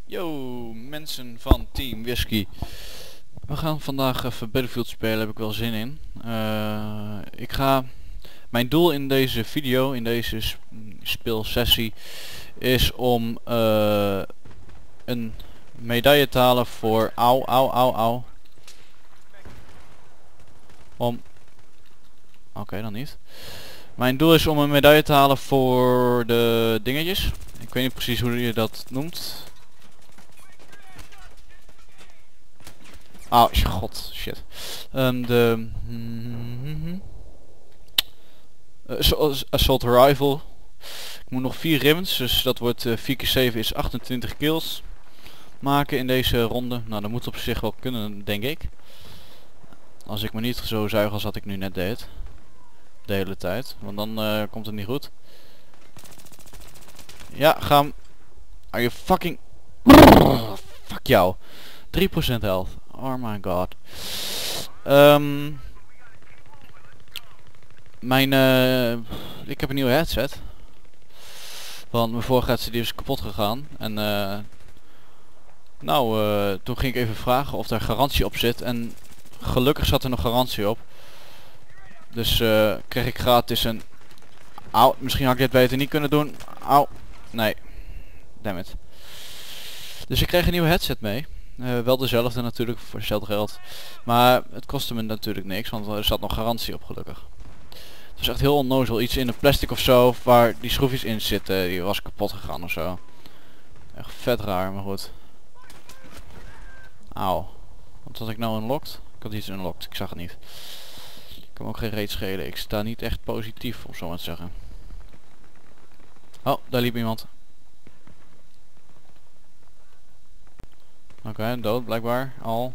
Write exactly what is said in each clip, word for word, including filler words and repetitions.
Yo, mensen van Team Whisky. We gaan vandaag even Battlefield spelen, daar heb ik wel zin in. Uh, ik ga... Mijn doel in deze video, in deze sp speelsessie, is om uh, een medaille te halen voor... Au, au, au, au. Om... Oké, okay, dan niet. Mijn doel is om een medaille te halen voor de dingetjes. Ik weet niet precies hoe je dat noemt. Oh, god, shit. Um, de... Mm-hmm. uh, Assault Rifle. Ik moet nog vier ribbons, dus dat wordt uh, vier keer zeven is achtentwintig kills maken in deze ronde. Nou, dat moet op zich wel kunnen, denk ik. Als ik me niet zo zuig als wat ik nu net deed. De hele tijd, want dan uh, komt het niet goed. Ja, ga hem. Are you fucking... Fuck jou. drie procent health. Oh my god. Um, mijn, uh, ik heb een nieuwe headset. Want mijn vorige headset die is kapot gegaan. En uh, nou, uh, toen ging ik even vragen of er garantie op zit. En gelukkig zat er nog garantie op. Dus uh, kreeg ik gratis een... Auw, misschien had ik dit beter niet kunnen doen. Auw. Nee. Dammit. Dus ik kreeg een nieuwe headset mee. Uh, wel dezelfde natuurlijk, voor hetzelfde geld. Maar het kostte me natuurlijk niks, want er zat nog garantie op, gelukkig. Het was echt heel onnozel. Iets in een plastic of zo, waar die schroefjes in zitten, die was kapot gegaan of zo. Echt vet raar, maar goed. Auw. Wat had ik nou unlocked? Ik had iets unlocked, ik zag het niet. Ik kan me ook geen reet schelen. Ik sta niet echt positief, om zo maar te zeggen. Oh, daar liep iemand. Oké, okay, dood blijkbaar al.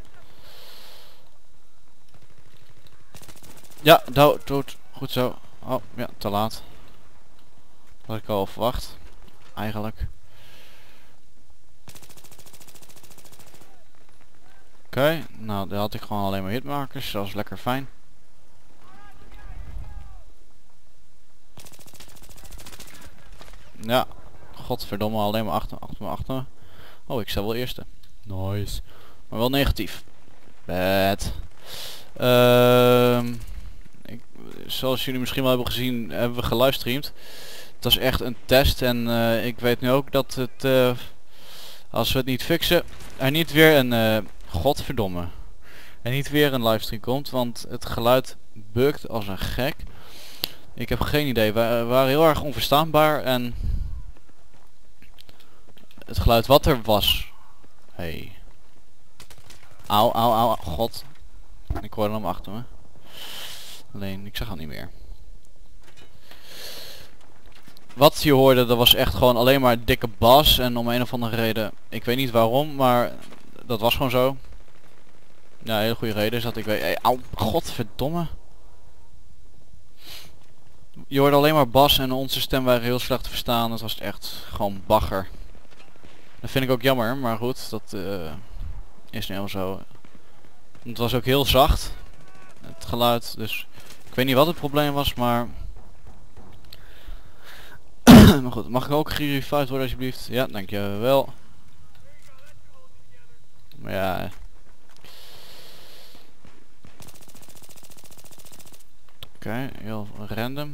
Ja, dood, dood. Goed zo. Oh, ja, te laat. Had ik al verwacht. Eigenlijk. Oké, okay, nou daar had ik gewoon alleen maar hitmakers. Dat was lekker fijn. Ja, godverdomme, alleen maar achter, achter me, achter me. Oh, ik sta wel eerste. Nice. Maar wel negatief. Bad. Um, ik, zoals jullie misschien wel hebben gezien, hebben we gelivestreamd. Het was echt een test en uh, ik weet nu ook dat het, uh, als we het niet fixen, er niet weer een, uh, godverdomme, er niet weer een livestream komt, want het geluid bukt als een gek. Ik heb geen idee, we waren heel erg onverstaanbaar en het geluid wat er was. Hey. Auw, auw, auw, god. Ik hoorde hem achter me. Alleen, ik zag hem niet meer. Wat je hoorde, dat was echt gewoon alleen maar dikke bas. En om een of andere reden, ik weet niet waarom, maar dat was gewoon zo. Ja, een hele goede reden is dat ik weet... Hey, auw, godverdomme. Je hoorde alleen maar bas en onze stem waren heel slecht te verstaan. Dat was echt gewoon bagger. Dat vind ik ook jammer, maar goed, dat uh, is nu helemaal zo. Het was ook heel zacht, het geluid, dus ik weet niet wat het probleem was, maar... maar goed, mag ik ook gerevived worden alsjeblieft? Ja, dankjewel. Maar ja... Oké, okay, heel random.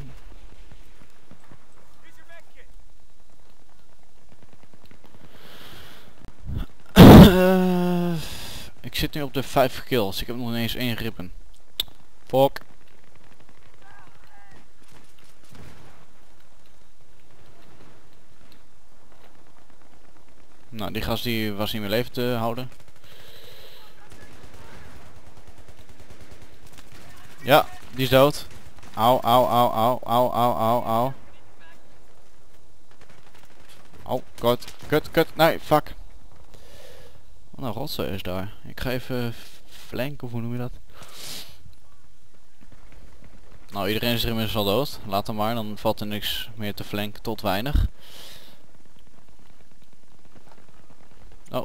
Uh, ik zit nu op de vijf kills. Ik heb nog ineens één rippen. Fuck. Nou, die gast die was niet meer leven te houden. Ja, die is dood. Au, au, au, au, au, au, au, au. Oh, kut, kut, kut. Nee, fuck. Wat een rotzooi is daar. Ik ga even flanken, of hoe noem je dat? Nou, iedereen is er inmiddels al dood. Laat hem maar, dan valt er niks meer te flanken tot weinig. Oh.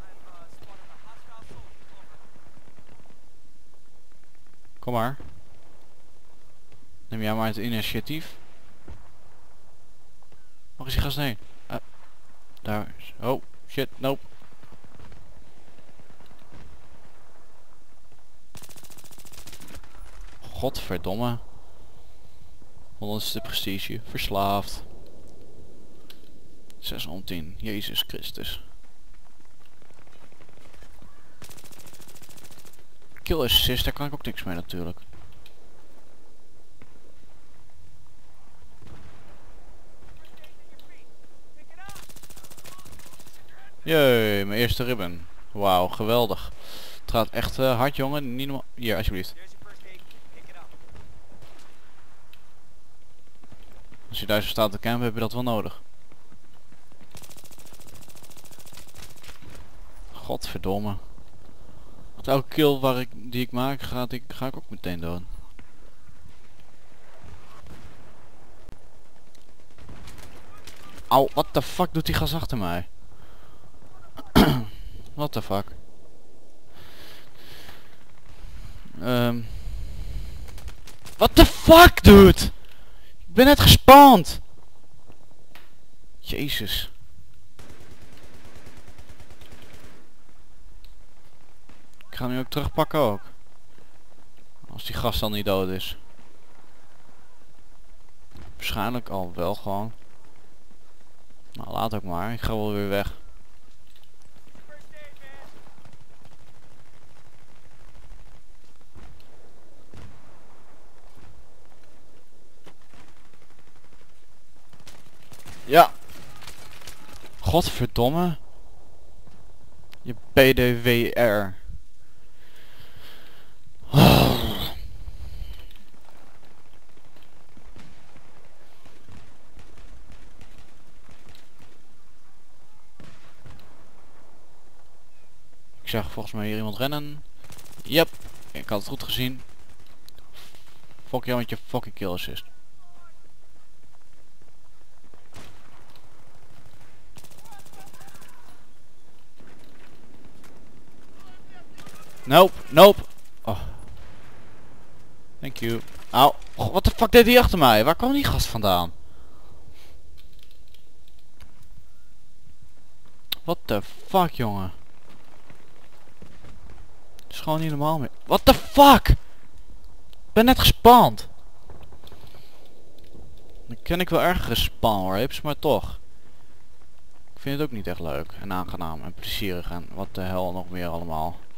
Kom maar. Neem jij maar het initiatief. Mag is die gast heen? Uh, daar. Oh, Shit, nope. Godverdomme. Want is de prestige. Verslaafd. zeshonderdtien. Jezus Christus. Kill assist, daar kan ik ook niks mee natuurlijk. Jee, mijn eerste ribbon. Wauw, geweldig. Het gaat echt uh, hard, jongen. Niet normaal. Hier, alsjeblieft. Als je daar zo staat te campen, heb je dat wel nodig. Godverdomme. Met elke kill waar ik, die ik maak, ga ik, ga ik ook meteen dood. Au, what the fuck doet die gas achter mij? What the fuck? Um. What the fuck, dude? Ik ben net gespawned. Jezus. Ik ga hem nu ook terugpakken ook. Als die gast dan niet dood is. Waarschijnlijk al wel gewoon. Nou, laat ook maar. Ik ga wel weer weg. Ja. Godverdomme. Je P D W R. Oh. Ik zag volgens mij hier iemand rennen. Yep. Ik had het goed gezien. Fuck jou met je fucking kill assist. Nope, nope. Oh. Thank you. Auw. Wat de fuck deed hij achter mij? Waar kwam die gast vandaan? What the fuck, jongen? Het is gewoon niet normaal meer. What the fuck? Ik ben net gespawnd. Dan ken ik wel ergere spawn rapes, maar toch. Ik vind het ook niet echt leuk en aangenaam en plezierig en wat de hel nog meer allemaal.